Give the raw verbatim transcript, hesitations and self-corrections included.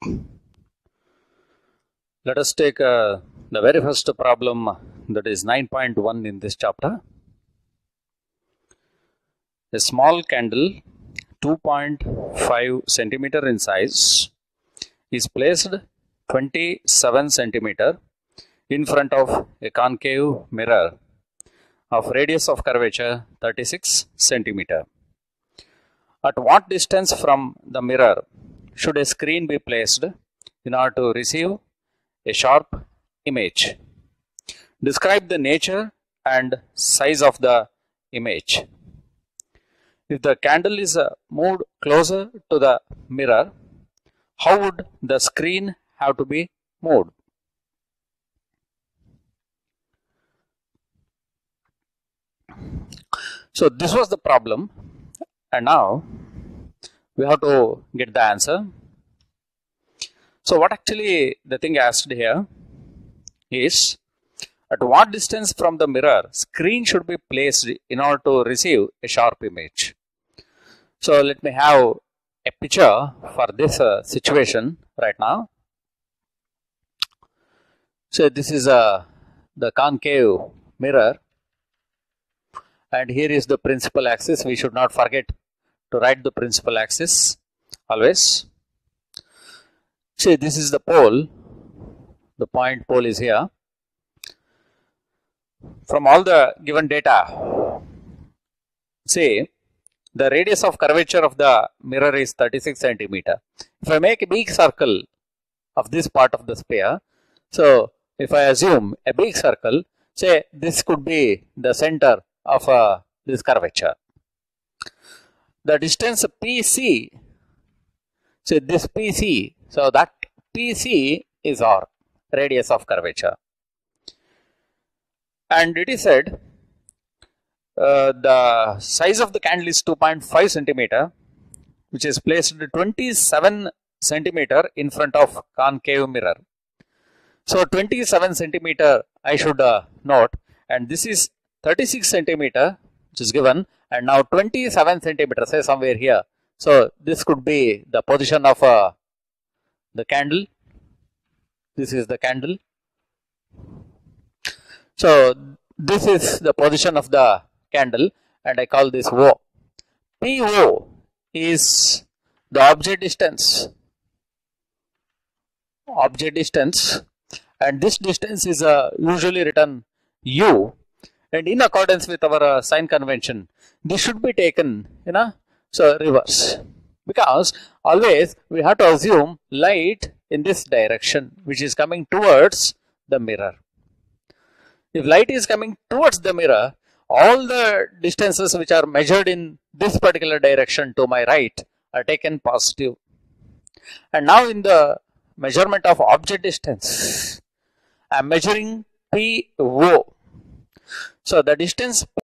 Let us take uh, the very first problem, that is nine point one in this chapter. A small candle two point five centimeter in size is placed twenty-seven centimeter in front of a concave mirror of radius of curvature thirty-six centimeter. At what distance from the mirror should a screen be placed in order to receive a sharp image? Describe the nature and size of the image. If the candle is uh, moved closer to the mirror, how would the screen have to be moved? So this was the problem, and now we have to get the answer. So what actually the thing asked here is, at what distance from the mirror screen should be placed in order to receive a sharp image? So let me have a picture for this uh, situation right now. So this is uh, the concave mirror, and here is the principal axis. We should not forget to write the principal axis always. See, this is the pole, the point pole is here. From all the given data, say the radius of curvature of the mirror is thirty-six centimeter. If I make a big circle of this part of the sphere, so if I assume a big circle, say this could be the center of uh, this curvature. The distance P C, so this P C, so that P C is our radius of curvature. And it is said uh, the size of the candle is two point five centimeter, which is placed twenty-seven centimeter in front of concave mirror. So twenty-seven centimeter I should uh, note, and this is thirty-six centimeter which is given, and now twenty-seven centimeter, say somewhere here. So this could be the position of uh, the candle. This is the candle. So this is the position of the candle, and I call this O. P O is the object distance. Object distance, and this distance is uh, usually written U. And in accordance with our uh, sign convention, this should be taken in a so reverse, because always we have to assume light in this direction, which is coming towards the mirror. If light is coming towards the mirror, all the distances which are measured in this particular direction to my right are taken positive. And now in the measurement of object distance, I am measuring P O. So the distance